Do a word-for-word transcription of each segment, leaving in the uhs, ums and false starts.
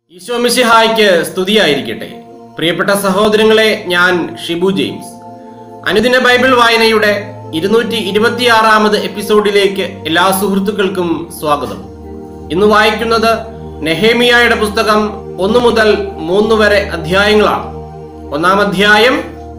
ഈശോ മിശിഹായ്ക്ക് സ്തുതിയായിരിക്കട്ടെ. പ്രിയപ്പെട്ട സഹോദരങ്ങളെ, ഞാൻ ഷിബു ജെയിംസ്. അനുദിന ബൈബിൾ വായനയുടെ ഇരുന്നൂറ്റി ഇരുപത്തിയാറാമത് എപ്പിസോഡിലേക്ക് എല്ലാ സുഹൃത്തുക്കൾക്കും സ്വാഗതം. ഇന്ന് വായിക്കുന്നത് നെഹേമിയായുടെ പുസ്തകം ഒന്ന് മുതൽ മൂന്ന് വരെ അധ്യായങ്ങളാണ്. ഒന്നാം അധ്യായം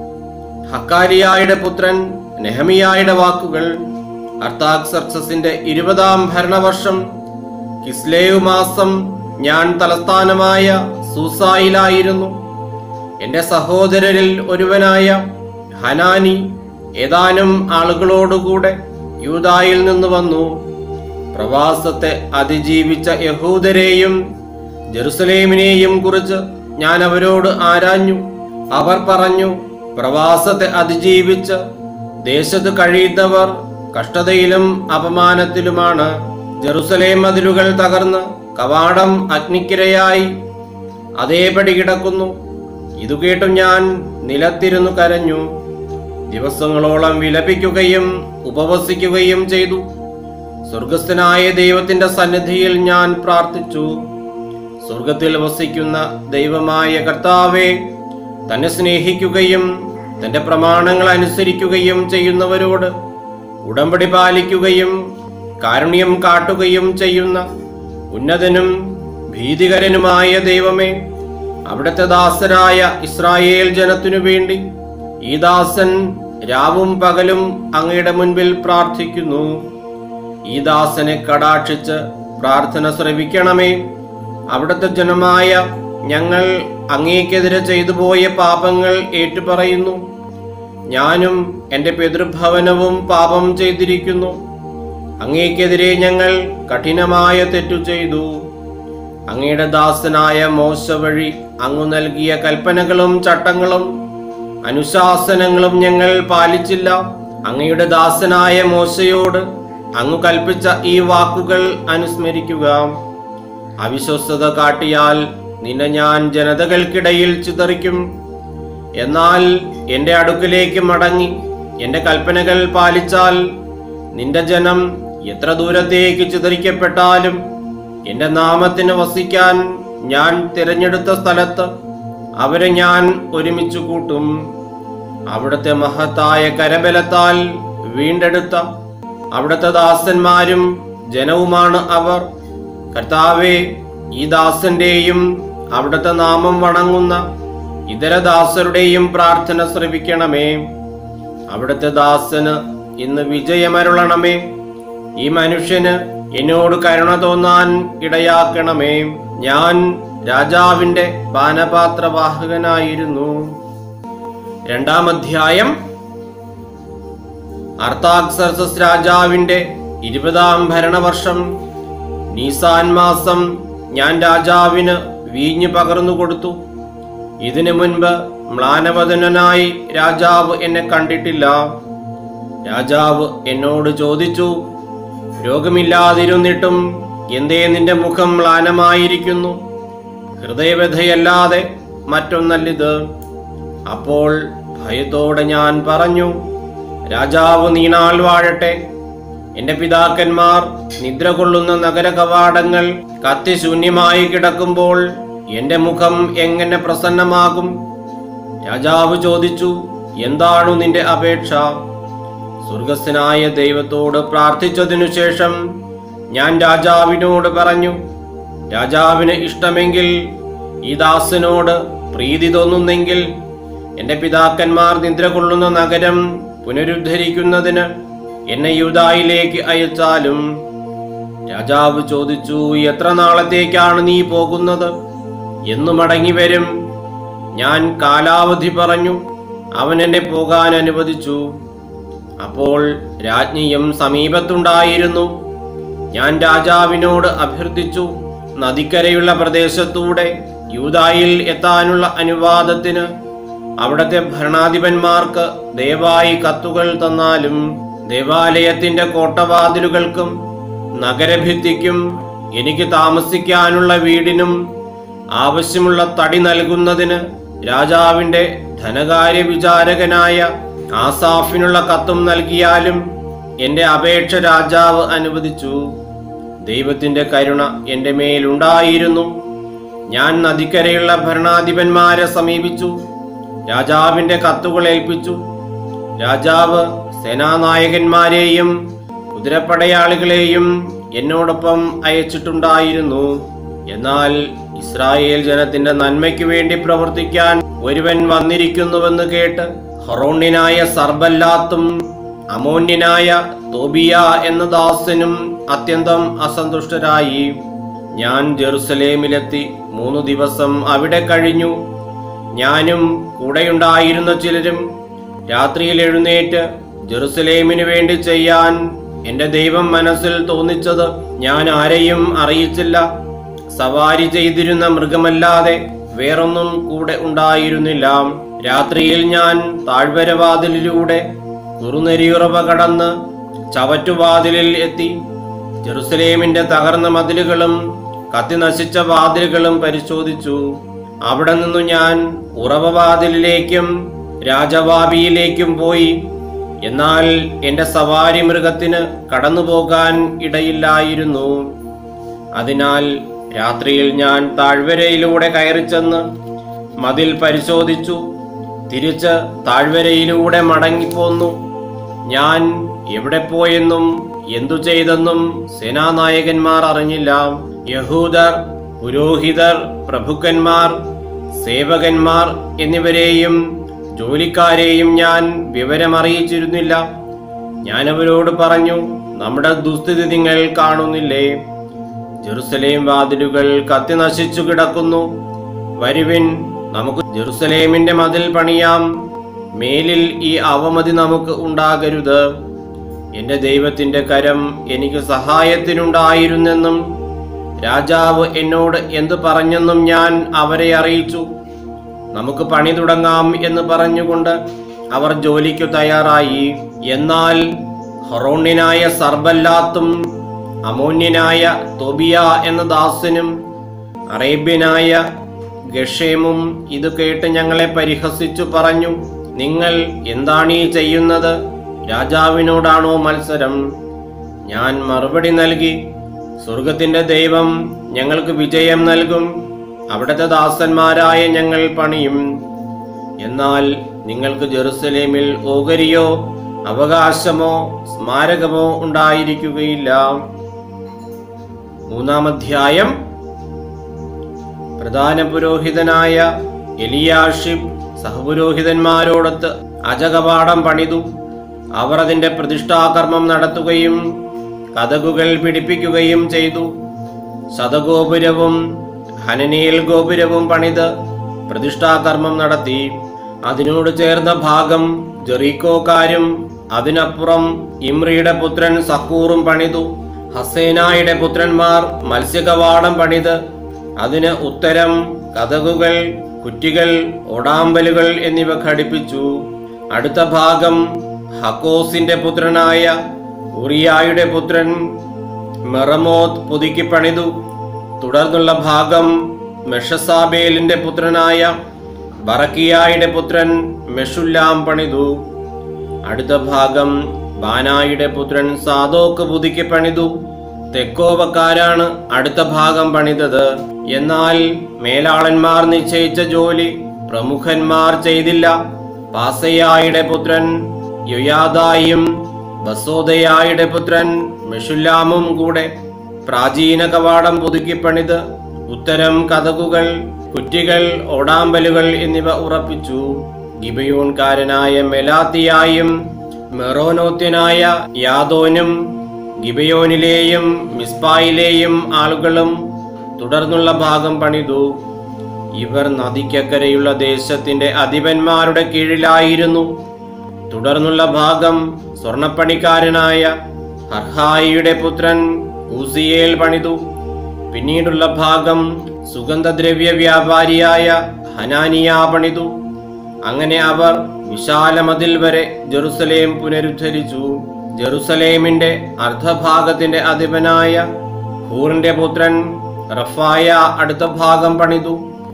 ഹക്കാരിയായുടെ പുത്രൻ നെഹമിയായുടെ വാക്കുകൾ. അർത്താക്സർക്സസിന്റെ ഇരുപതാം ഭരണവർഷം കിസ്ലേവ് മാസം ഞാൻ തലസ്ഥാനമായ സൂസായിലായിരുന്നു. എന്റെ സഹോദരരിൽ ഒരുവനായ ഹനാനി ഏതാനും ആളുകളോടുകൂടെ യൂദായിൽ നിന്ന് വന്നു. പ്രവാസത്തെ അതിജീവിച്ച യഹൂദരെയും ജെറുസലേമിനെയും കുറിച്ച് ഞാൻ അവരോട് ആരാഞ്ഞു. അവർ പറഞ്ഞു, പ്രവാസത്തെ അതിജീവിച്ച് ദേശത്ത് കഴിയുന്നവർ കഷ്ടതയിലും അപമാനത്തിലുമാണ്. ജെറുസലേം മതിലുകൾ തകർന്ന് കവാടം അഗ്നിക്കിരയായി അതേപടി കിടക്കുന്നു. ഇതു കേട്ടു ഞാൻ നിലത്തിരുന്നു കരഞ്ഞു. ദിവസങ്ങളോളം വിലപിക്കുകയും ഉപവസിക്കുകയും ചെയ്തു. സ്വർഗസ്ഥനായ ദൈവത്തിന്റെ സന്നിധിയിൽ ഞാൻ പ്രാർത്ഥിച്ചു. സ്വർഗത്തിൽ വസിക്കുന്ന ദൈവമായ കർത്താവേ, തന്നെ സ്നേഹിക്കുകയും തന്റെ പ്രമാണങ്ങൾ അനുസരിക്കുകയും ചെയ്യുന്നവരോട് ഉടമ്പടി പാലിക്കുകയും കാരുണ്യം കാട്ടുകയും ചെയ്യുന്ന ഉന്നതനും ഭീതികരനുമായ ദൈവമേ, അവിടുത്തെ ദാസരായ ഇസ്രായേൽ ജനത്തിനു വേണ്ടി ഈ ദാസൻ രാവും പകലും അങ്ങയുടെ മുൻപിൽ പ്രാർത്ഥിക്കുന്നു. ഈ ദാസനെ കടാക്ഷിച്ച് പ്രാർത്ഥന ശ്രവിക്കണമേ. അവിടുത്തെ ജനമായ ഞങ്ങൾ അങ്ങേക്കെതിരെ ചെയ്തു പോയ പാപങ്ങൾ ഏറ്റുപറയുന്നു. ഞാനും എൻ്റെ പിതൃഭവനവും പാപം ചെയ്തിരിക്കുന്നു. അങ്ങേക്കെതിരെ ഞങ്ങൾ കഠിനമായ തെറ്റു ചെയ്തു. അങ്ങയുടെ ദാസനായ മോശ വഴി അങ്ങു നൽകിയ കൽപ്പനകളും ചട്ടങ്ങളും അനുശാസനങ്ങളും ഞങ്ങൾ പാലിച്ചില്ല. അങ്ങയുടെ ദാസനായ മോശയോട് അങ്ങു കൽപ്പിച്ച ഈ വാക്കുകൾ അനുസ്മരിക്കുക. അവിശ്വസ്തത കാട്ടിയാൽ നിന്നെ ഞാൻ ജനതകൾക്കിടയിൽ ചിതറിക്കും. എന്നാൽ എൻ്റെ അടുക്കിലേക്ക് മടങ്ങി എൻ്റെ കൽപ്പനകൾ പാലിച്ചാൽ നിന്റെ ജനം എത്ര ദൂരത്തേക്ക് ചിതറിക്കപ്പെട്ടാലും എന്റെ നാമത്തിന് വസിക്കാൻ ഞാൻ തിരഞ്ഞെടുത്ത സ്ഥലത്ത് അവരെ ഞാൻ ഒരുമിച്ച് കൂട്ടും. അവിടുത്തെ മഹത്തായ കരബലത്താൽ വീണ്ടെടുത്ത അവിടുത്തെ ദാസന്മാരും ജനവുമാണ് അവർ. കർത്താവേ, ഈ ദാസന്റെയും അവിടുത്തെ നാമം വണങ്ങുന്ന ഇതര ദാസരുടെയും പ്രാർത്ഥന ശ്രവിക്കണമേ. അവിടുത്തെ ദാസന് ഇന്ന് വിജയമരുളണമേ. ഈ മനുഷ്യന് എന്നോട് കരുണ തോന്നാൻ ഇടയാക്കണമേ. ഞാൻ രാജാവിന്റെ പാനപാത്രവാഹകനായിരുന്നു. രണ്ടാം അധ്യായം അർത്താക്സർക്സസ് രാജാവിന്റെ ഇരുപതാം ഭരണവർഷം നീസാൻ മാസം ഞാൻ രാജാവിന് വീഞ്ഞ് പകർന്നു കൊടുത്തു. ഇതിനു മുൻപ് മ്ലാനവദനായി രാജാവ് എന്നെ കണ്ടിട്ടില്ല. രാജാവ് എന്നോട് ചോദിച്ചു, രോഗമില്ലാതിരുന്നിട്ടും എന്തേ നിന്റെ മുഖം മ്ലാനമായിരിക്കുന്നു? ഹൃദയവ്യഥയല്ലാതെ മറ്റൊന്നല്ലിത്. അപ്പോൾ ഭയത്തോടെ ഞാൻ പറഞ്ഞു, രാജാവ് നീണാൾ വാഴട്ടെ. എന്റെ പിതാക്കന്മാർ നിദ്ര കൊള്ളുന്ന നഗര കവാടങ്ങൾ കത്തിശൂന്യമായി കിടക്കുമ്പോൾ എന്റെ മുഖം എങ്ങനെ പ്രസന്നമാകും? രാജാവ് ചോദിച്ചു, എന്താണു നിന്റെ അപേക്ഷ? സ്വർഗസ്ഥനായ ദൈവത്തോട് പ്രാർത്ഥിച്ചതിനു ശേഷം ഞാൻ രാജാവിനോട് പറഞ്ഞു, രാജാവിന് ഇഷ്ടമെങ്കിൽ ഈ ദാസനോട് പ്രീതി തോന്നുന്നെങ്കിൽ എന്റെ പിതാക്കന്മാർ നിദ്ര കൊള്ളുന്ന നഗരം പുനരുദ്ധരിക്കുന്നതിന് എന്നെ യൂദായിലേക്ക് അയച്ചാലും. രാജാവ് ചോദിച്ചു, എത്ര നാളത്തേക്കാണ് നീ പോകുന്നത്? എന്നു മടങ്ങി വരും? ഞാൻ കാലാവധി പറഞ്ഞു. അവൻ എന്നെ പോകാൻ അനുവദിച്ചു. അപ്പോൾ രാജ്ഞിയും സമീപത്തുണ്ടായിരുന്നു. ഞാൻ രാജാവിനോട് അഭ്യർത്ഥിച്ചു, നദിക്കരയുള്ള പ്രദേശത്തൂടെ യൂദായിൽ എത്താനുള്ള അനുവാദത്തിന് അവിടത്തെ ഭരണാധിപന്മാർക്ക് ദയവായി കത്തുകൾ തന്നാലും. ദേവാലയത്തിന്റെ കോട്ടവാതിലുകൾക്കും നഗരഭിത്തിക്കും എനിക്ക് താമസിക്കാനുള്ള വീടിനും ആവശ്യമുള്ള തടി നൽകുന്നതിന് രാജാവിന്റെ ധനകാര്യ വിചാരകനായ ആസാഫിനുള്ള കത്തും നൽകിയാലും എന്റെ അപേക്ഷ രാജാവ് അനുവദിച്ചു. ദൈവത്തിന്റെ കരുണ എൻ്റെ മേലുണ്ടായിരുന്നു. ഞാൻ നദിക്കരയുള്ള ഭരണാധിപന്മാരെ സമീപിച്ചു, രാജാവിന്റെ കത്തുകൾ ഏൽപ്പിച്ചു. രാജാവ് സേനാനായകന്മാരെയും കുതിരപ്പടയാളികളെയും എന്നോടൊപ്പം അയച്ചിട്ടുണ്ടായിരുന്നു. എന്നാൽ ഇസ്രായേൽ ജനത്തിന്റെ നന്മയ്ക്ക് വേണ്ടി പ്രവർത്തിക്കാൻ ഒരുവൻ വന്നിരിക്കുന്നുവെന്ന് കേട്ട് ഹൊറോണ്യനായ സർബല്ലാത്തും അമോന്യനായ തോബിയ എന്ന ദാസനും അത്യന്തം അസന്തുഷ്ടരായി. ഞാൻ ജെറുസലേമിലെത്തി മൂന്നു ദിവസം അവിടെ കഴിഞ്ഞു. ഞാനും കൂടെയുണ്ടായിരുന്ന ചിലരും രാത്രിയിൽ എഴുന്നേറ്റ് ജെറുസലേമിനു വേണ്ടി ചെയ്യാൻ എന്റെ ദൈവം മനസ്സിൽ തോന്നിച്ചത് ഞാൻ ആരെയും അറിയിച്ചില്ല. സവാരി ചെയ്തിരുന്ന മൃഗമല്ലാതെ വേറൊന്നും കൂടെ ഉണ്ടായിരുന്നില്ല. രാത്രിയിൽ ഞാൻ താഴ്വരവാതിലിലൂടെ കുറുനെരിയുറവ കടന്ന് ചവറ്റുവാതിലിൽ എത്തി. ജെറുസലേമിന്റെ തകർന്ന മതിലുകളും കത്തിനശിച്ച വാതിലുകളും പരിശോധിച്ചു. അവിടെ നിന്നു ഞാൻ ഉറവവാതിലിലേക്കും രാജവാബിയിലേക്കും പോയി. എന്നാൽ എന്റെ സവാരി മൃഗത്തിന് കടന്നുപോകാൻ ഇടയില്ലായിരുന്നു. അതിനാൽ രാത്രിയിൽ ഞാൻ താഴ്വരയിലൂടെ കയറിച്ചെന്ന് മതിൽ പരിശോധിച്ചു. തിരിച്ച് താഴ്വരയിലൂടെ മടങ്ങിപ്പോന്നു. ഞാൻ എവിടെ പോയെന്നും എന്തു ചെയ്തെന്നും സേനാനായകന്മാർ അറിഞ്ഞില്ല. യഹൂദർ, പുരോഹിതർ, പ്രഭുക്കന്മാർ, സേവകന്മാർ എന്നിവരെയും ജോലിക്കാരെയും ഞാൻ വിവരമറിയിച്ചിരുന്നില്ല. ഞാൻ അവരോട് പറഞ്ഞു, നമ്മുടെ ദുസ്ഥിതി നിങ്ങൾ കാണുന്നില്ലേ? ജെറുസലേം വാതിലുകൾ കത്തി നശിച്ചു കിടക്കുന്നു. വരുവിൻ, നമുക്ക് ജെറുസലേമിന്റെ മതിൽ പണിയാം. മേലിൽ ഈ അവമതി നമുക്ക് ഉണ്ടാകരുത്. എന്റെ ദൈവത്തിന്റെ കരം എനിക്ക് സഹായത്തിനുണ്ടായിരുന്നെന്നും രാജാവ് എന്നോട് എന്തു പറഞ്ഞെന്നും ഞാൻ അവരെ അറിയിച്ചു. നമുക്ക് പണി തുടങ്ങാം എന്ന് പറഞ്ഞുകൊണ്ട് അവർ ജോലിക്കു തയ്യാറായി. എന്നാൽ ഹൊറോണ്യനായ സർബല്ലാത്തും അമോന്യനായ തോബിയ എന്ന ദാസനും അറേബ്യനായ ഗഷേമും ഇത് കേട്ട് ഞങ്ങളെ പരിഹസിച്ചു പറഞ്ഞു, നിങ്ങൾ എന്താണീ ചെയ്യുന്നത്? രാജാവിനോടാണോ മത്സരം? ഞാൻ മറുപടി നൽകി, സ്വർഗത്തിന്റെ ദൈവം ഞങ്ങൾക്ക് വിജയം നൽകും. അവിടുത്തെ ദാസന്മാരായ ഞങ്ങൾ പണിയും. എന്നാൽ നിങ്ങൾക്ക് ജെറുസലേമിൽ ഓഹരിയോ അവകാശമോ സ്മാരകമോ ഉണ്ടായിരിക്കുകയില്ല. മൂന്നാം അധ്യായം. പ്രധാന പുരോഹിതനായ എലിയാഷിബ് സഹപുരോഹിതന്മാരോടൊത്ത് അജകവാടം പണിതു. അവർ അതിന്റെ പ്രതിഷ്ഠാകർമ്മം നടത്തുകയും കതകുകൾ പിടിപ്പിക്കുകയും ചെയ്തു. ശതഗോപുരവും ഹനനേൽ ഗോപുരവും പണിത് പ്രതിഷ്ഠാകർമ്മം നടത്തി. അതിനോട് ചേർന്ന ഭാഗം ജെറീക്കോക്കാരും അതിനപ്പുറം ഇമ്രിയുടെ പുത്രൻ സക്കൂറും പണിതു. ഹസേനായുടെ പുത്രന്മാർ മത്സ്യകവാടം പണിത് അതിന് ഉത്തരം, കതകുകൾ, കുറ്റികൾ, ഓടാമ്പലുകൾ എന്നിവ ഘടിപ്പിച്ചു. അടുത്ത ഭാഗം ഹക്കോസിന്റെ പുത്രനായ ഉറിയായുടെ പുത്രൻ മെറമോത്ത് പുതുക്കി പണിതു. തുടർന്നുള്ള ഭാഗം മെഷസാബേലിന്റെ പുത്രനായ ബറക്കിയായുടെ പുത്രൻ മെഷുല്ലാം പണിതു. അടുത്ത ഭാഗം ബാനായുടെ പുത്രൻ സാദോക്ക് പുതുക്കി പണിതു. തെക്കോവക്കാരാണ് അടുത്ത ഭാഗം പണിതത്. എന്നാൽ മേലാളന്മാർ നിശ്ചയിച്ച ജോലി പ്രമുഖന്മാർ ചെയ്തില്ല. പാസയായുടെ പുത്രൻ യൊയാദായും ബസോദയായുടെ പുത്രൻ മെഷുല്ലാമും കൂടെ പ്രാചീന കവാടം പുതുക്കി പണിത് ഉത്തരം, കതകുകൾ, കുറ്റികൾ, ഓടാമ്പലുകൾ എന്നിവ ഉറപ്പിച്ചു. ഗിബയോൻകാരനായ മെലാത്തിയായും മെറോനോത്യനായ യാദോനും ഗിബയോനിലെയും മിസ്പായിലെയും ആളുകളും തുടർന്നുള്ള ഭാഗം പണിതു. ഇവർ നദിക്കക്കരയുള്ള ദേശത്തിന്റെ അധിപന്മാരുടെ കീഴിലായിരുന്നു. തുടർന്നുള്ള ഭാഗം സ്വർണപ്പണിക്കാരനായ ഹർഹായിയുടെ പുത്രൻ ഊസിയേൽ പണിതു. പിന്നീടുള്ള ഭാഗം സുഗന്ധദ്രവ്യ വ്യാപാരിയായ ഹനാനിയ പണിതു. അങ്ങനെ അവർ വിശാലമതിൽ വരെ ജെറുസലേം പുനരുദ്ധരിച്ചു. ജെറുസലേമിന്റെ അർദ്ധഭാഗത്തിന്റെ അധിപനായ ഹൂറിന്റെ പുത്രൻ റഫായ അടുത്ത ഭാഗം പണിതു.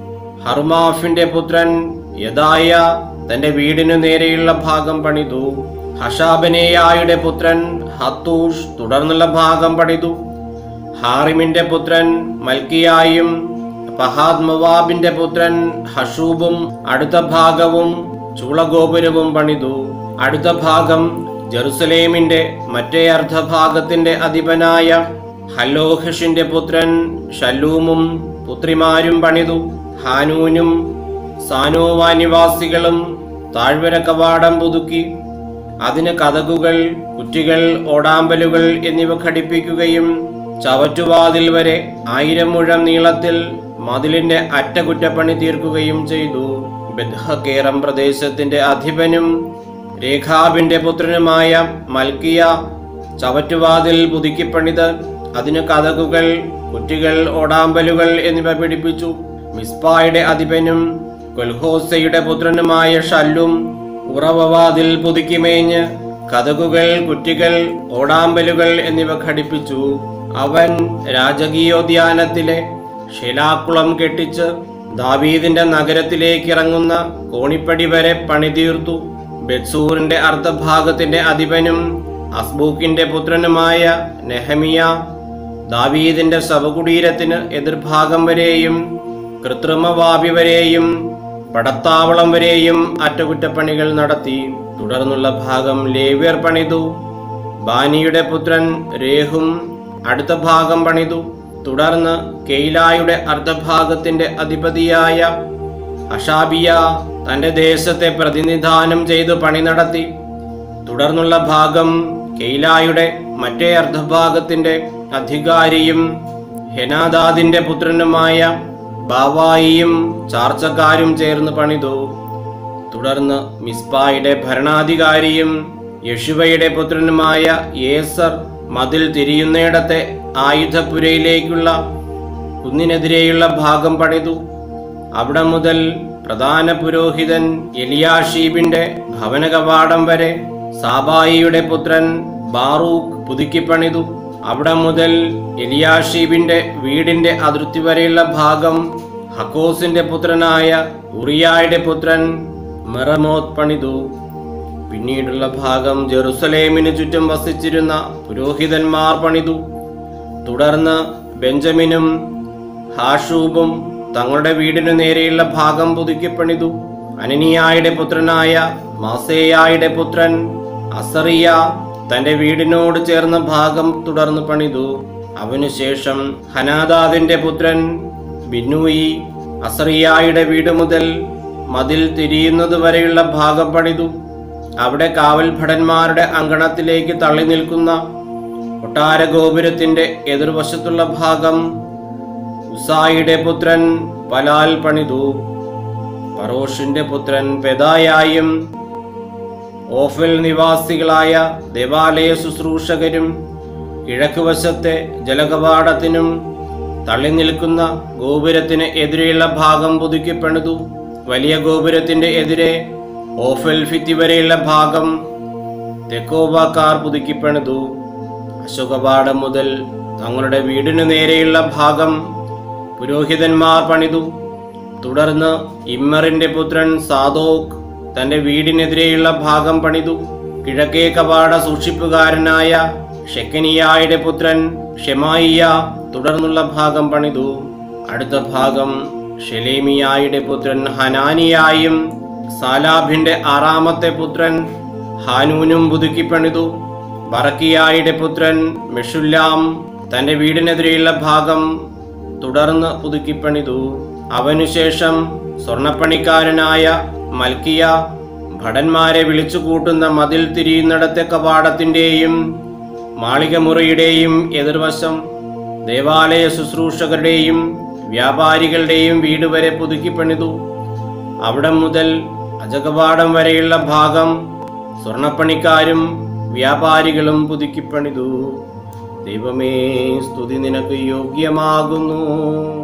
ഹർമാഫിന്റെ പുത്രൻ യദായ തന്റെ വീടിനു നേരെയുള്ള ഭാഗം പണിതു. ഹഷാബനേയായുടെ പുത്രൻ ഹത്തൂഷ് തുടർന്നുള്ള ഭാഗം പണിതു. ഹാറിമിന്റെ പുത്രൻ മൽക്കിയായും പഹാദ് മോവാബിന്റെ പുത്രൻ ഹഷൂബും അടുത്ത ഭാഗവും ചൂളഗോപുരവും പണിതു. അടുത്ത ഭാഗം ജെറുസലേമിന്റെ മറ്റേ അർദ്ധഭാഗത്തിന്റെ അധിപനായ ഹല്ലോഹഷിന്റെ പുത്രൻ ശല്ലൂമും പുത്രിമാരും പണിതു. ഹാനൂനും സാനോവ നിവാസികളും താഴ്വര കവാടം പുതുക്കി അതിന് കതകുകൾ, കുറ്റികൾ, ഓടാമ്പലുകൾ എന്നിവ ഘടിപ്പിക്കുകയും ചവറ്റുവാതിൽ വരെ ആയിരം മുഴം നീളത്തിൽ മതിലിന്റെ അറ്റകുറ്റപ്പണി തീർക്കുകയും ചെയ്തു. ബെത്ഹക്കേറം പ്രദേശത്തിന്റെ അധിപനും രേഖാബിന്റെ പുത്രനുമായ മൽക്കിയ ചവറ്റുവാതിൽ പുതുക്കിപ്പണിത് അതിന് കതകുകൾ, കുറ്റികൾ, ഓടാമ്പലുകൾ എന്നിവ പിടിപ്പിച്ചു. മിസ്പായുടെ അധിപനും കൊൽഹോസയുടെ പുത്രനുമായ ഷല്ലും ഉറവവാതിൽ പുതുക്കിമേഞ്ഞ് കതകുകൾ, കുറ്റികൾ, ഓടാമ്പലുകൾ എന്നിവ ഘടിപ്പിച്ചു. അവൻ രാജകീയോദ്യാനത്തിലെ ശിലാക്കുളം കെട്ടിച്ച് ദാവീദിന്റെ നഗരത്തിലേക്ക് ഇറങ്ങുന്ന കോണിപ്പടി വരെ പണിതീർത്തു. ബെത്സൂറിന്റെ അർദ്ധഭാഗത്തിന്റെ അധിപനും അസ്ബൂക്കിന്റെ പുത്രനുമായ നെഹമിയ ദാവീദിന്റെ ശവകുടീരത്തിന് എതിർഭാഗം വരെയും കൃത്രിമവാപി വരെയും പടത്താവളം വരെയും അറ്റകുറ്റപ്പണികൾ നടത്തി. തുടർന്നുള്ള ഭാഗം ലേവ്യർ പണിതു. ബാനിയുടെ പുത്രൻ രേഹും അടുത്ത ഭാഗം പണിതു. തുടർന്ന് കെയിലായുടെ അർദ്ധഭാഗത്തിന്റെ അധിപതിയായ അഷാബിയ തന്റെ ദേശത്തെ പ്രതിനിധാനം ചെയ്തു പണി നടത്തി. തുടർന്നുള്ള ഭാഗം കെയിലായുടെ മറ്റേ അർദ്ധഭാഗത്തിന്റെ അധികാരിയും ഹെനാദാദിന്റെ പുത്രനുമായ ബാവായിയും ചാർച്ചക്കാരും ചേർന്ന് പണിതു. തുടർന്ന് മിസ്പായുടെ ഭരണാധികാരിയും യശുവയുടെ പുത്രനുമായ യേസർ മതിൽ തിരിയുന്നിടത്തെ ആയുധപുരയിലേക്കുള്ള കുന്നിനെതിരെയുള്ള ഭാഗം പണിതു. അവിടെ മുതൽ പ്രധാന പുരോഹിതൻ എലിയാഷീബിന്റെ ഭവന കവാടം വരെ സാബായിയുടെ പുത്രൻ ബാറൂഖ് പുതുക്കിപ്പണിതു. അവിടെ മുതൽ എലിയാഷീബിന്റെ വീടിന്റെ അതിർത്തി വരെയുള്ള ഭാഗം ഹക്കോസിന്റെ പുത്രനായ ഉറിയായുടെ പുത്രൻ മെറമോത്ത് പണിതു. പിന്നീടുള്ള ഭാഗം ജെറുസലേമിന് ചുറ്റും വസിച്ചിരുന്ന പുരോഹിതന്മാർ പണിതു. തുടർന്ന് ബെഞ്ചമിനും ഹാഷൂബും തങ്ങളുടെ വീടിനു നേരെയുള്ള ഭാഗം പുതുക്കിപ്പണിതു. അനനിയായുടെ പുത്രനായ മാസേയായുടെ പുത്രൻ അസറിയ തന്റെ വീടിനോട് ചേർന്ന ഭാഗം തുടർന്ന് പണിതു. അവനുശേഷം ഹനാദാദിന്റെ പുത്രൻ ബിന്നൂയി അസറിയായുടെ വീട് മുതൽ മതിൽ തിരിയുന്നത് വരെയുള്ള ഭാഗം പണിതു. അവിടെ കാവൽഭടന്മാരുടെ അങ്കണത്തിലേക്ക് തള്ളി നിൽക്കുന്ന കൊട്ടാര ഗോപുരത്തിന്റെ എതിർവശത്തുള്ള ഭാഗം ഉസായിയുടെ പുത്രൻ പലാൽ പണിതു. പരോഷിന്റെ പുത്രൻ പെദായായും ഓഫൽ നിവാസികളായ ദേവാലയ ശുശ്രൂഷകരും കിഴക്ക് വശത്തെ ജലകവാടത്തിനും തള്ളി നിൽക്കുന്ന ഗോപുരത്തിന് എതിരെയുള്ള ഭാഗം പുതുക്കിപ്പണിതു. വലിയ ഗോപുരത്തിന്റെ എതിരെ ഓഫൽ ഫിത്തി വരെയുള്ള ഭാഗം തെക്കോബക്കാർ പുതുക്കിപ്പണിതു. അശോകപാടം മുതൽ തങ്ങളുടെ വീടിനു നേരെയുള്ള ഭാഗം പുരോഹിതന്മാർ പണിതു. തുടർന്ന് ഇമ്മറിന്റെ പുത്രൻ സാദോക്ക് തന്റെ വീടിനെതിരെയുള്ള ഭാഗം പണിതു. കിഴക്കേ കവാട സൂക്ഷിപ്പുകാരനായ ഷെക്കനിയായുടെ പുത്രൻ ഷെമായിയ തുടർന്നുള്ള ഭാഗം പണിതു. അടുത്ത ഭാഗം ഷെലേമിയായുടെ പുത്രൻ ഹനാനിയായും സാലാബിന്റെ ആറാമത്തെ പുത്രൻ ഹാനൂനും പുതുക്കിപ്പണിതു. ബറക്കിയായുടെ പുത്രൻ മെഷുല്ലാം തന്റെ വീടിനെതിരെയുള്ള ഭാഗം തുടർന്ന് പുതുക്കിപ്പണിതു. അവനുശേഷം സ്വർണപ്പണിക്കാരനായ മൽക്കിയ ഭടന്മാരെ വിളിച്ചു കൂട്ടുന്ന മതിൽ തിരിയുന്നിടത്തെ കവാടത്തിന്റെയും മാളികമുറിയുടെയും എതിർവശം ദേവാലയ ശുശ്രൂഷകരുടെയും വ്യാപാരികളുടെയും വീട് വരെ പുതുക്കിപ്പണിതു. അവിടെ മുതൽ അജകവാടം വരെയുള്ള ഭാഗം സ്വർണപ്പണിക്കാരും വ്യാപാരികളും പുതുക്കിപ്പണിതു. ദൈവമേ, സ്തുതി നിനക്ക് യോഗ്യമാകുന്നു.